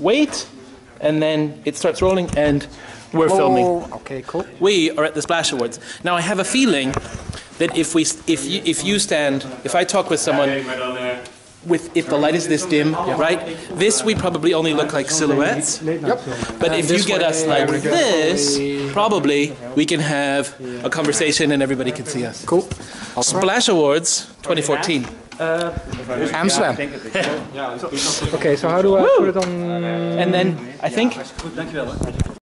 wait, and then it starts rolling, and we're filming. Okay, cool. We are at the Splash Awards. Now I have a feeling that if I talk with someone, if the light is this dim, right? This we probably only look like silhouettes. Yep. But if you get us like this, probably we can have a conversation and everybody can see us. Cool. Splash Awards 2014. Amsterdam. Okay, so how do I put it on? And then I think